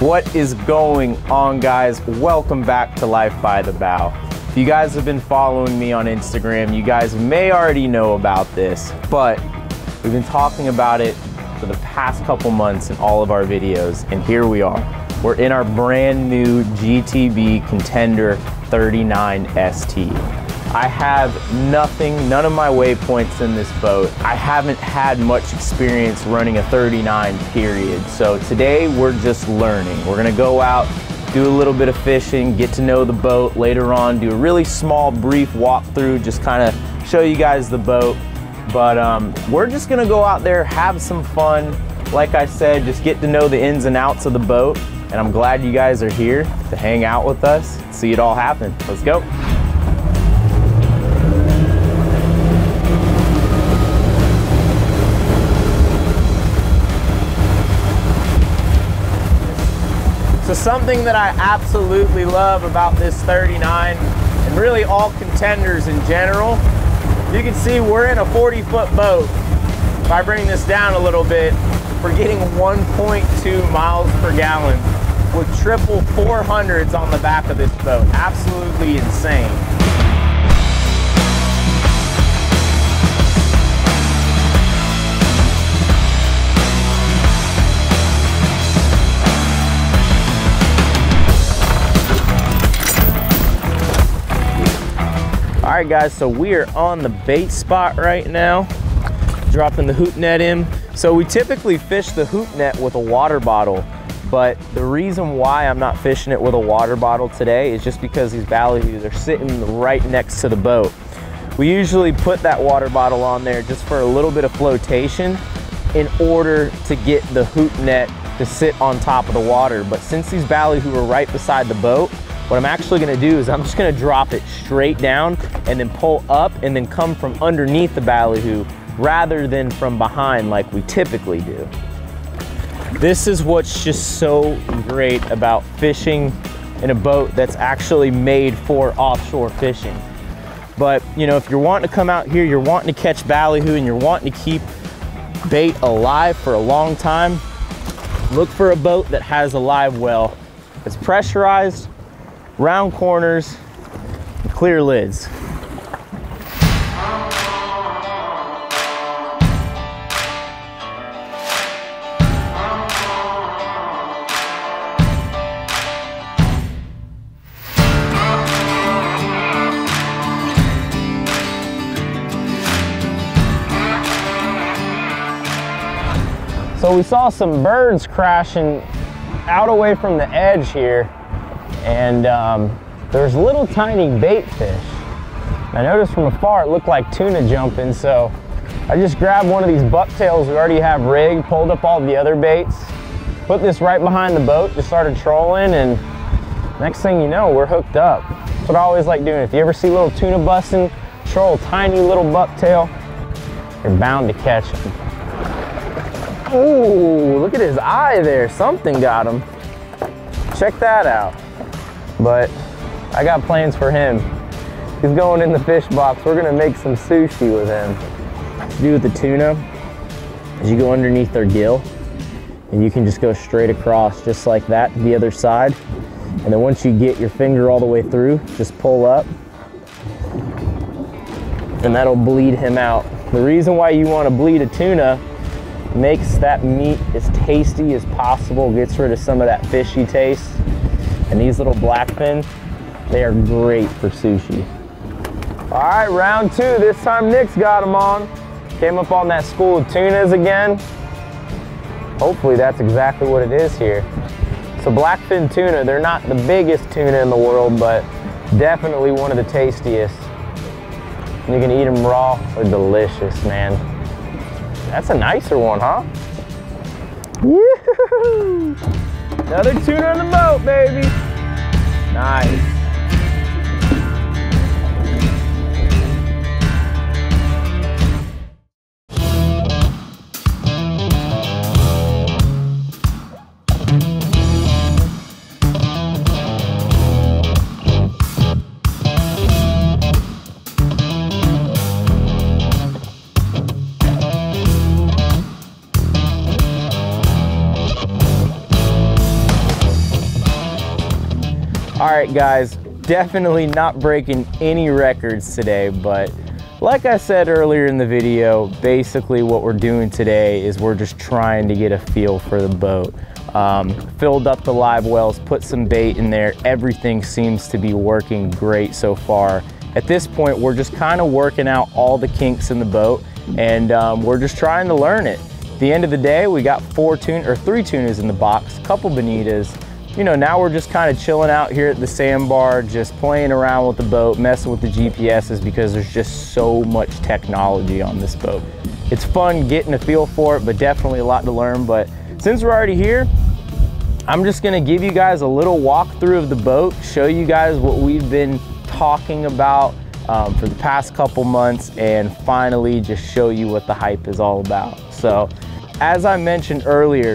What is going on, guys? Welcome back to Life by the Bow. If you guys have been following me on Instagram, you guys may already know about this, but we've been talking about it for the past couple months in all of our videos, and here we are. We're in our brand new GTB Contender 39 ST. I have none of my waypoints in this boat. I haven't had much experience running a 39 period. So today we're just learning. We're gonna go out, do a little bit of fishing, get to know the boat. Later on, do a really small, brief walkthrough, just kind of show you guys the boat. But we're just gonna go out there, have some fun. Like I said, just get to know the ins and outs of the boat. And I'm glad you guys are here to hang out with us, see it all happen. Let's go. So something that I absolutely love about this 39, and really all contenders in general, you can see we're in a 40-foot boat. If I bring this down a little bit, we're getting 1.2 miles per gallon with triple 400s on the back of this boat. Absolutely insane. All right, guys, so we are on the bait spot right now, dropping the hoop net in. So we typically fish the hoop net with a water bottle, but the reason why I'm not fishing it with a water bottle today is just because these ballyhoos are sitting right next to the boat. We usually put that water bottle on there just for a little bit of flotation in order to get the hoop net to sit on top of the water. But since these ballyhoo are right beside the boat, what I'm actually gonna do is I'm just gonna drop it straight down and then pull up and then come from underneath the ballyhoo rather than from behind like we typically do. This is what's just so great about fishing in a boat that's actually made for offshore fishing. But you know, if you're wanting to come out here, you're wanting to catch ballyhoo and you're wanting to keep bait alive for a long time, look for a boat that has a live well. It's pressurized, round corners, and clear lids. So we saw some birds crashing out away from the edge here, and there's little tiny bait fish. I noticed from afar it looked like tuna jumping, so I just grabbed one of these bucktails we already have rigged, pulled up all the other baits, put this right behind the boat, just started trolling, and next thing you know, we're hooked up. That's what I always like doing. If you ever see little tuna busting, troll tiny little bucktail, you're bound to catch them. Ooh, look at his eye there. Something got him. Check that out. But I got plans for him. He's going in the fish box. We're gonna make some sushi with him. What to do with the tuna is you go underneath their gill and you can just go straight across just like that to the other side. And then once you get your finger all the way through, just pull up and that'll bleed him out. The reason why you want to bleed a tuna makes that meat as tasty as possible, gets rid of some of that fishy taste. And these little blackfin, they are great for sushi. All right, round two. This time Nick's got them on. Came up on that school of tunas again. Hopefully that's exactly what it is here. So blackfin tuna, they're not the biggest tuna in the world, but definitely one of the tastiest. You can eat them raw, they're delicious, man. That's a nicer one, huh? Woo-hoo-hoo! Another tuna on the boat, baby. Nice. All right, guys, definitely not breaking any records today, but like I said earlier in the video, basically what we're doing today is we're just trying to get a feel for the boat. Filled up the live wells, put some bait in there. Everything seems to be working great so far. At this point, we're just kind of working out all the kinks in the boat, and we're just trying to learn it. At the end of the day, we got 3 tunas in the box, a couple bonitas. You know, now we're just kind of chilling out here at the sandbar, just playing around with the boat, messing with the GPSs, because there's just so much technology on this boat. It's fun getting a feel for it, but definitely a lot to learn. But since we're already here, I'm just gonna give you guys a little walkthrough of the boat, show you guys what we've been talking about for the past couple months, and finally just show you what the hype is all about. So, as I mentioned earlier,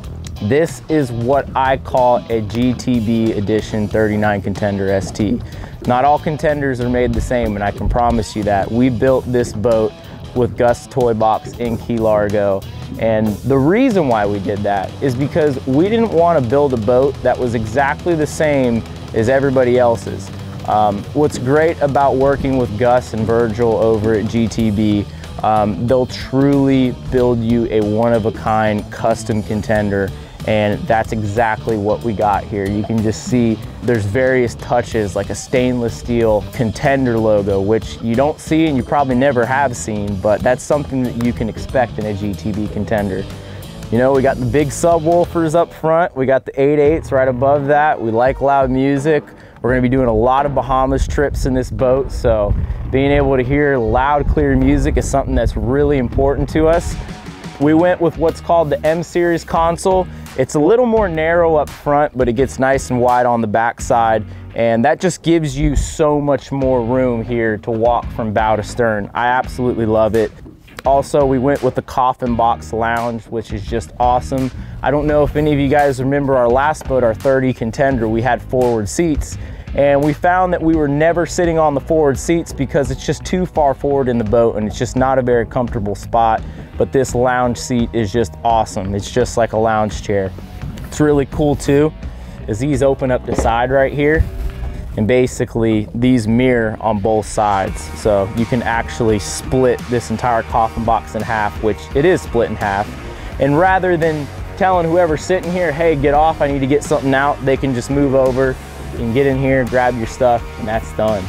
this is what I call a GTB Edition 39 Contender ST. Not all Contenders are made the same, and I can promise you that. We built this boat with Gus Toy Box in Key Largo, and the reason why we did that is because we didn't want to build a boat that was exactly the same as everybody else's. What's great about working with Gus and Virgil over at GTB, they'll truly build you a one-of-a-kind custom Contender, and that's exactly what we got here. You can just see there's various touches, like a stainless steel Contender logo, which you don't see and you probably never have seen, but that's something that you can expect in a GTB Contender. You know, we got the big subwoofers up front, we got the 8/8s right above that. We like loud music. We're gonna be doing a lot of Bahamas trips in this boat, so being able to hear loud, clear music is something that's really important to us. We went with what's called the M Series console. It's a little more narrow up front, but it gets nice and wide on the back side, and that just gives you so much more room here to walk from bow to stern. I absolutely love it. Also, we went with the coffin box lounge, which is just awesome. I don't know if any of you guys remember our last boat, our 30 Contender, we had forward seats, and we found that we were never sitting on the forward seats because it's just too far forward in the boat and it's just not a very comfortable spot. But this lounge seat is just awesome. It's just like a lounge chair. It's really cool too, is these open up the side right here, and basically these mirror on both sides. So you can actually split this entire coffin box in half, which it is split in half. And rather than telling whoever's sitting here, hey, get off, I need to get something out, they can just move over and get in here, grab your stuff, and that's done.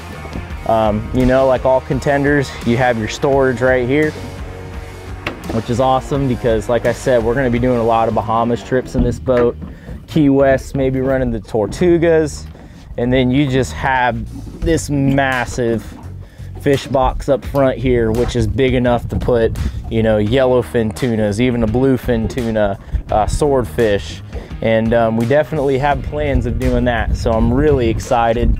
You know, like all Contenders, you have your storage right here, which is awesome because, like I said, we're gonna be doing a lot of Bahamas trips in this boat. Key West, maybe running the Tortugas, and then you just have this massive fish box up front here, which is big enough to put, you know, yellowfin tunas, even a bluefin tuna, swordfish. And we definitely have plans of doing that, so I'm really excited.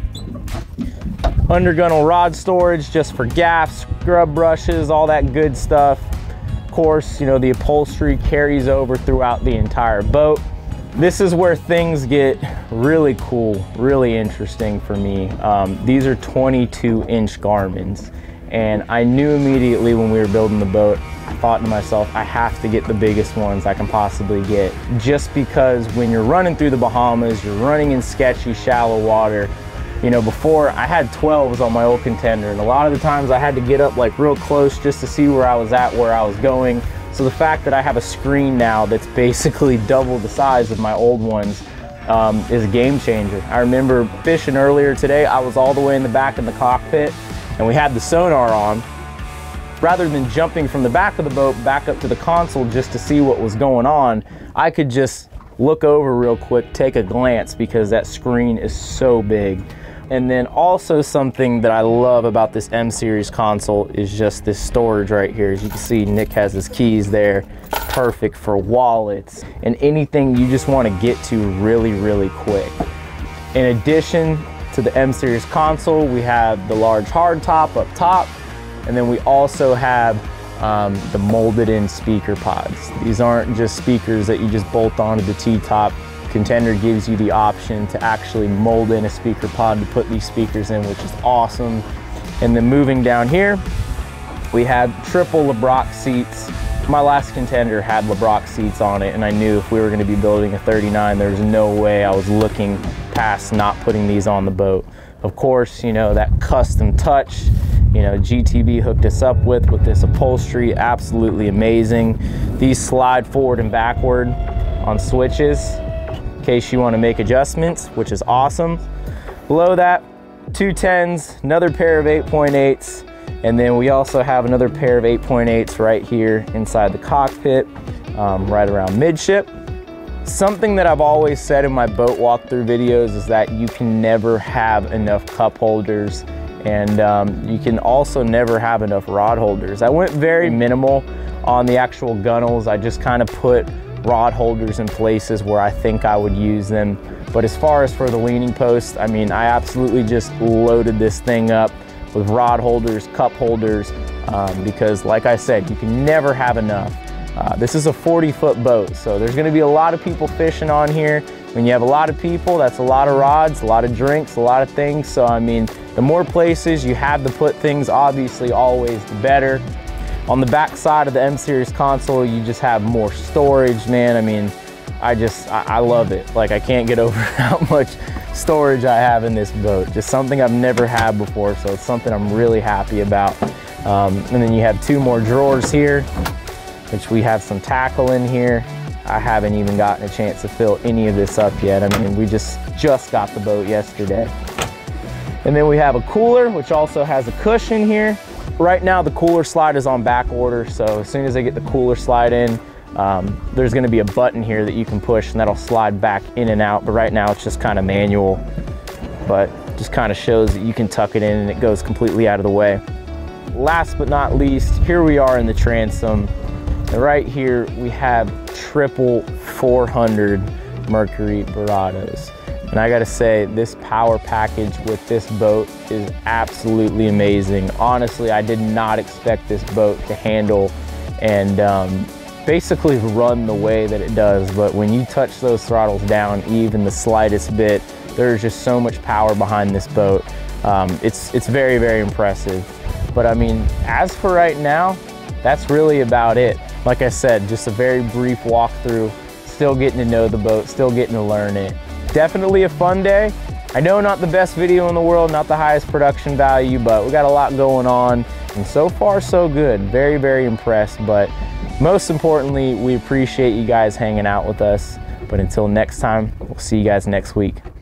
Undergunnel rod storage just for gaffs, scrub brushes, all that good stuff. Of course, you know, the upholstery carries over throughout the entire boat. This is where things get really cool, really interesting for me. These are 22-inch Garmins, and I knew immediately when we were building the boat, I thought to myself, I have to get the biggest ones I can possibly get, just because when you're running through the Bahamas, you're running in sketchy, shallow water. You know, before I had 12s on my old Contender, and a lot of the times I had to get up like real close just to see where I was at, where I was going. So the fact that I have a screen now that's basically double the size of my old ones is a game changer. I remember fishing earlier today, I was all the way in the back in the cockpit, and we had the sonar on. Rather than jumping from the back of the boat back up to the console just to see what was going on, I could just look over real quick, take a glance, because that screen is so big. And then also something that I love about this M Series console is just this storage right here. As you can see, Nick has his keys there. Perfect for wallets and anything you just want to get to really, really quick. In addition to the M Series console, we have the large hardtop up top, and then we also have the molded in speaker pods. These aren't just speakers that you just bolt onto the T-top. Contender gives you the option to actually mold in a speaker pod to put these speakers in, which is awesome. And then moving down here, we had triple LeBrock seats. My last Contender had LeBrock seats on it, and I knew if we were going to be building a 39, there was no way I was looking past not putting these on the boat. Of course, you know, that custom touch, you know, GTB hooked us up with this upholstery, absolutely amazing. These slide forward and backward on switches in case you want to make adjustments, which is awesome. Below that, 2 10s, another pair of 8.8s, and then we also have another pair of 8.8s right here inside the cockpit, right around midship. Something that I've always said in my boat walkthrough videos is that you can never have enough cup holders, and you can also never have enough rod holders. I went very minimal on the actual gunnels. I just kind of put rod holders in places where I think I would use them. But as far as for the leaning post, I mean, I absolutely just loaded this thing up with rod holders, cup holders, because like I said, you can never have enough. This is a 40-foot boat, so there's gonna be a lot of people fishing on here. When you have a lot of people, that's a lot of rods, a lot of drinks, a lot of things. So I mean, the more places you have to put things, obviously always the better. On the back side of the M Series console, you just have more storage, man. I mean, I love it. Like, I can't get over how much storage I have in this boat. Just something I've never had before, so it's something I'm really happy about. And then you have 2 more drawers here, which we have some tackle in here. I haven't even gotten a chance to fill any of this up yet. I mean, we just got the boat yesterday. And then we have a cooler, which also has a cushion here. Right now, the cooler slide is on back order, so as soon as I get the cooler slide in, there's gonna be a button here that you can push and that'll slide back in and out, but right now it's just kind of manual, but just kind of shows that you can tuck it in and it goes completely out of the way. Last but not least, here we are in the transom, and right here we have triple 400 Mercury Barados. And I gotta say, this power package with this boat is absolutely amazing. Honestly, I did not expect this boat to handle and basically run the way that it does. But when you touch those throttles down even the slightest bit, there's just so much power behind this boat. It's very, very impressive. But I mean, as for right now, that's really about it. Like I said, just a very brief walkthrough, still getting to know the boat, still getting to learn it. Definitely a fun day. I know not the best video in the world, not the highest production value, but we got a lot going on, and so far so good. Very, very impressed, but most importantly, we appreciate you guys hanging out with us. But until next time, we'll see you guys next week.